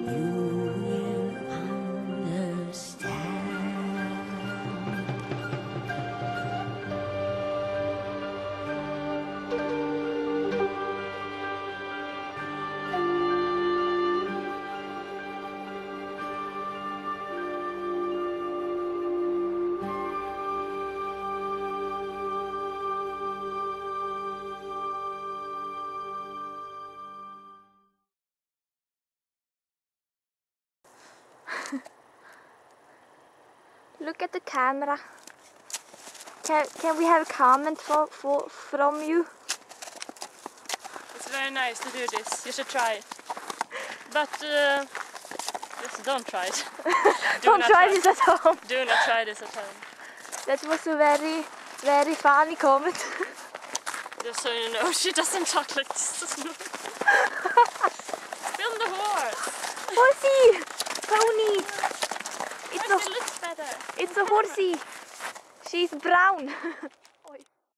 you will understand. Look at the camera. Can we have a comment from you? It's very nice to do this. You should try it. But just don't try it. Don't try this at home. Do not try this at home. That was a very, very funny comment. Just so you know, she doesn't talk like this. Film the horse. Horsey! Pony! It looks better. It's a horsey. She's brown.